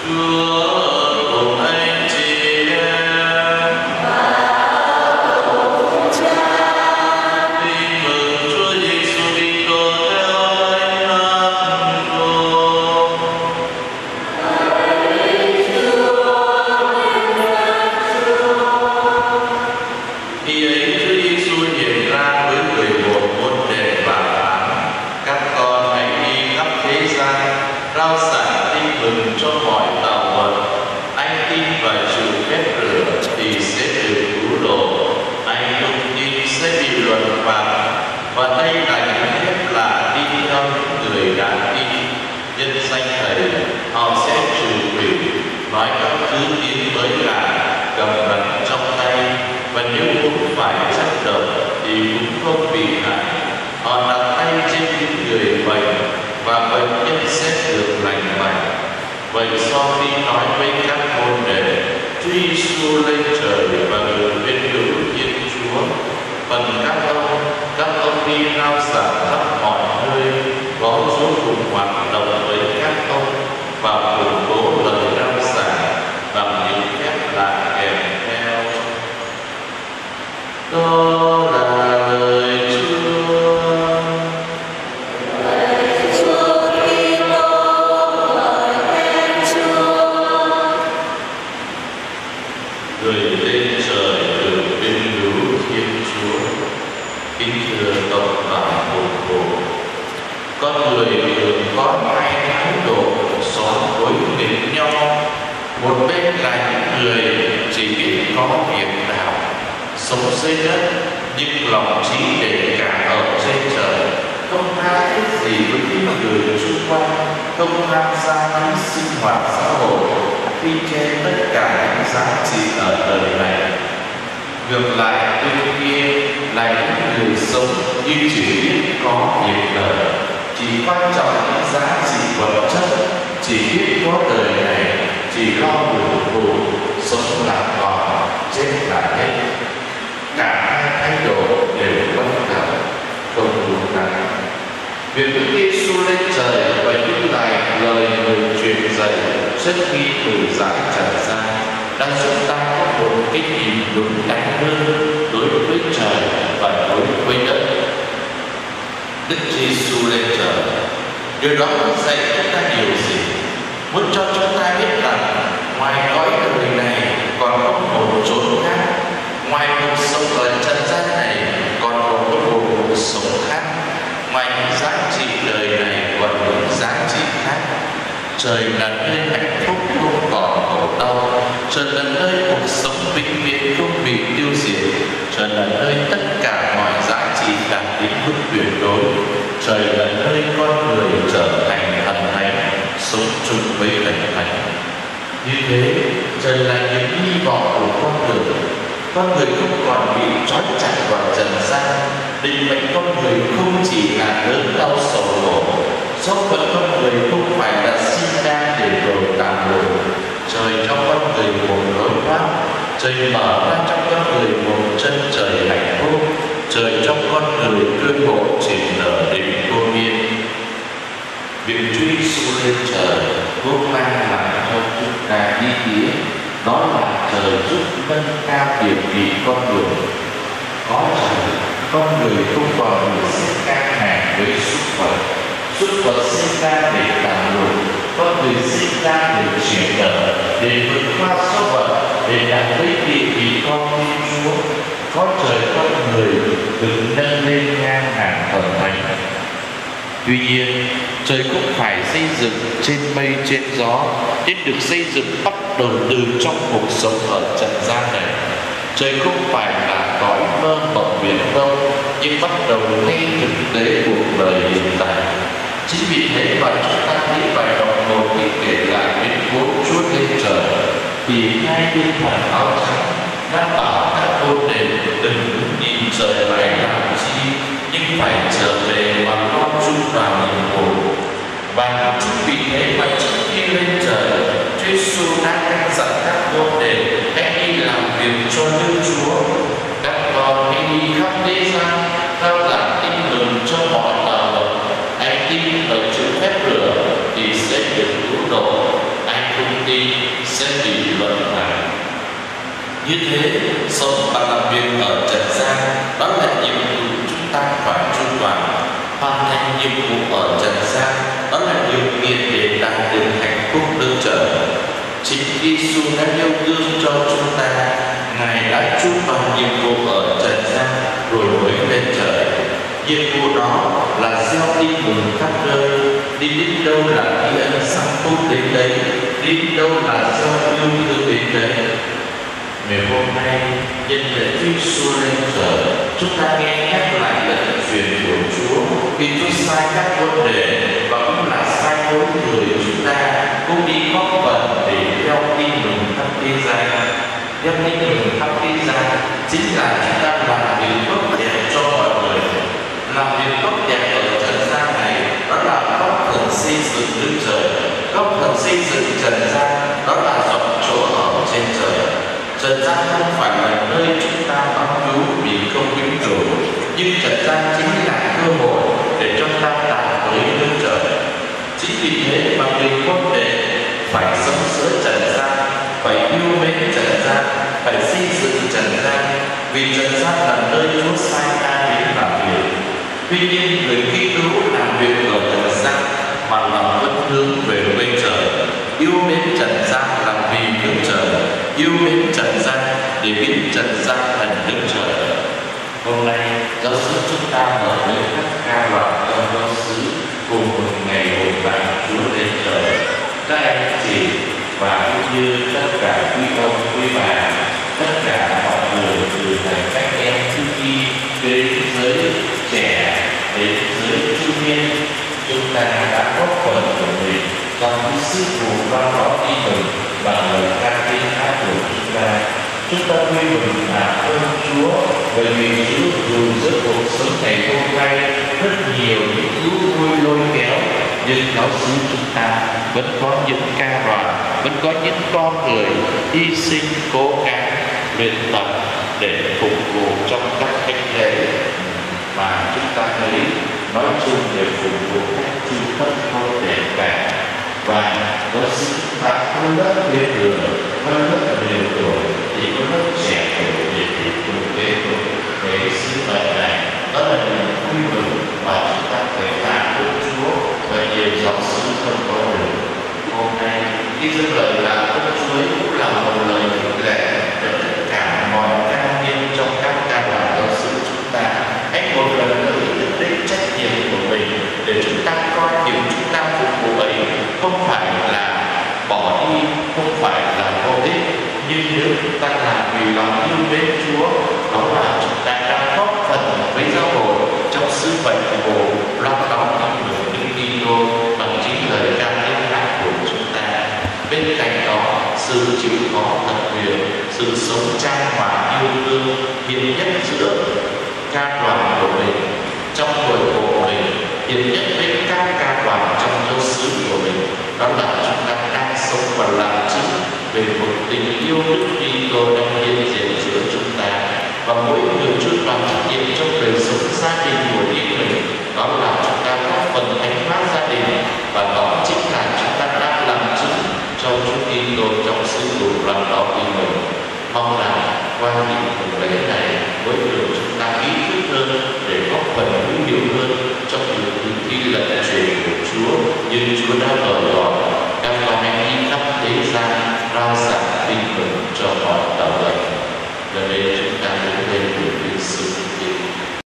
Vậy sau khi nói với các môn đệ, Chúa Giêsu lên trời và ngồi bên hữu Thiên Chúa. Phần các ông đi rao giảng khắp mọi nơi, có Chúa cùng hoạt động với các ông và củng cố lời rao giảng bằng những phép lạ kèm theo. Đó là lời Chúa. Người lên trời từ bên hữu Thiên Chúa. Kính thưa cộng đoàn ủng hộ, con người thường có hai thái độ sống đối nghịch nhau. Một bên là những người chỉ biết có việc đạo, sống dưới đất nhưng lòng trí để cả ở trên trời, không tha thiết gì với những người xung quanh, không tham gia những sinh hoạt xã hội, khi che tất cả những giá trị ở đời này. Ngược lại, bên kia là những người sống như chỉ biết có việc đời, chỉ quan trọng những giá trị vật chất, chỉ biết có đời này, chỉ lo hưởng thụ, sống lạc còn, chết là hết. Cả hai thái độ đều bất cập, không đúng đắn. Việc Đức Giêsu lên trời và những lời người truyền dạy rất khi từ giảng trần gian đã giúp ta có một cái nhìn đúng đắn hơn đối với trời và đối với đất. Đức Giêsu lên trời, điều đó dạy chúng ta điều gì? Muốn cho chúng ta biết rằng ngoài cõi đời này còn có một chốn khác, ngoài cuộc sống ở trần gian này còn có một cuộc sống khác, ngoài những giá trị đời này còn những giá trị khác. Trời là nơi hạnh phúc không còn khổ đau, trời là nơi cuộc sống vĩnh viễn không bị tiêu diệt, trời là nơi tất cả mọi giá trị đạt đến mức tuyệt đối, trời là nơi con người trở thành thần thánh, sống chung với thần thánh. Như thế, trời là những hy vọng của con người không còn bị trói chặt vào trần gian. Định mệnh con người không chỉ là lớn đau sầu khổ, số phận con người không phải là sinh ra để rồi tàn lụi. Trời cho con người một lối thoát, trời mở ra cho con người một chân trời hạnh phúc, trời cho con người cơ hội triển nở đến vô biên. Việc Chúa Giêsu lên trời cũng mang lại cho chúng ta ý nghĩa, đó là trời giúp nâng cao địa vị con người. Có trời, con người không còn được xếp ngang hàng với súc vật sinh ra để tàn lụi, con người sinh ra để chuyển nở, để vượt qua số phận, để đạt tới địa vị con Thiên Chúa. Có trời, con người được nâng lên ngang hàng thần thánh. Tuy nhiên, trời cũng phải xây dựng trên mây trên gió, nên được xây dựng bắt đầu từ trong cuộc sống ở trần gian này. Trời không phải là cõi mơ mộng viễn vông, nhưng bắt đầu ngay thực tế cuộc đời hiện tại. Chính vì thế mà chúng ta thấy bài đọc một khi kể lại biến cố Chúa lên trời, thì hai thiên thần áo trắng đã bảo các môn đệ đừng nhìn trời lại làm chi, nhưng phải trở về mà lo chung vào nhiệm vụ. Và chính vì thế mà trước khi lên trời, Chúa Giêsu đã căn dặn các môn đệ hãy đi làm việc cho Đức Chúa. Các con hãy đi khắp thế gian, rao giảng tin mừng cho mọi đời. Ai tin ở chữ phép lửa thì sẽ được cứu độ, ai không đi sẽ bị luận hại. Như thế, sống và làm việc ở trần gian đó là nhiệm vụ chúng ta phải chu toàn. Hoàn thành nhiệm vụ ở trần gian đó là điều kiện để đạt được hạnh phúc đương trời. Chính Giêsu đã nêu gương cho chúng ta. Ngài đã chu toàn nhiệm vụ ở trần gian rồi mới lên trời. Nhiệm vụ đó là gieo tin mừng khắp nơi, đi đến đâu là ghi ân sanh phúc đến đấy, đi đến đâu là gieo yêu thương đến đấy. Ngày hôm nay, nhân lễ Chúa Giêsu lên trời, chúng ta nghe nhắc lại lệnh truyền của Chúa khi Chúa sai các vấn đề và cũng là sai mỗi người chúng ta cũng đi góp phần để gieo tin mừng khắp thế gian. Gieo tin mừng khắp thế gian chính là chúng ta làm việc tốt đẹp cho mọi người. Làm việc tốt đẹp ở trần gian này đó là góp phần xây dựng nước trời, góp phần xây dựng trần gian đó là dọn chỗ ở trên trời. Trần gian không phải là nơi chúng ta bám víu vì không vĩnh cửu, nhưng trần gian chính là cơ hội để chúng ta đạt tới nước trời. Chính vì thế mà người quân đệ phải sống giữa trần gian, phải yêu mến trần gian, phải xây dựng trần gian, vì trần gian là nơi Chúa sai ta đến làm việc. Tuy nhiên người Kitô làm việc ở trần gian mà lòng vẫn hướng về bên trời, yêu mến trần gian làm vì nước trời, yêu mến trần gian để biến trần gian thành nước trời. Hôm nay giáo sư chúng ta mở lên các ca loạt trong giáo xứ cùng một ngày hội vàng Chúa lên trời. Các anh chị và cũng như tất cả quý ông quý bà, tất cả mọi người từ thành các em thiếu nhi đến giới trẻ đến giới trung niên, chúng ta đã góp phần của mình trong cái sứ vụ loan báo tin mừng bằng lời ca tiếng hát của chúng ta. Chúng ta vui mừng cảm ơn Chúa bởi vì Chúa dù giữa cuộc sống này hôm nay rất nhiều những thú vui lôi kéo, nhưng giáo xứ chúng ta vẫn có những ca đoàn, vẫn có những con người hy sinh cố gắng luyện tập để phục vụ trong các thánh lễ mà chúng ta thấy nói chung để phục vụ các chư tất không để cả. Và giáo xứ chúng ta không lớp lên đường, không lớp đều tuổi thì có lớp trẻ tuổi để tiếp tục kế tục cái sứ mệnh này. Đó là niềm vui mừng mà chúng ta phải làm với Chúa và nhiều giáo xứ không có được. Hôm nay khi dâng lời là ơn Chúa cũng là một lời khích lệ cho tất cả mọi ca niên trong các ca đoàn giáo xứ chúng ta. Hãy một lần nữa ý thức đến trách nhiệm của mình để chúng ta coi điều chúng ta phục vụ ấy không phải là bỏ đi, không phải là vô ích, nhưng nếu chúng ta làm vì lòng yêu mến Chúa, đó là chúng ta đang góp phần với giáo hội trong sứ mệnh của loan báo tin mừng Đức Kitô bằng chính lời ca tiếng hát của chúng ta. Bên cạnh đó, sự chịu khó tập luyện, sự sống trang hòa yêu thương hiền nhất giữa ca đoàn của mình, trong đội ngũ của mình, hiền nhất với các ca đoàn trong giáo xứ của mình, đó là chúng ta đang sống và làm chứng về một tình yêu Đức Kitô đang hiện diện giữa chúng ta. Và mỗi người chút làm trách nhiệm trong đời sống gia đình của riêng mình, đó là chúng ta góp phần thánh hóa gia đình, và đó chính là chúng ta đang làm chứng cho Chúa Kitô trong sứ vụ loan báo tin mừng. Mong rằng qua những buổi lễ này với được chúng ta ý thức hơn để góp phần hữu hiệu hơn trong việc thực thi lệnh truyền của Chúa như Chúa đã mời gọi các con em đi khắp thế gian rao giảng tin mừng cho mọi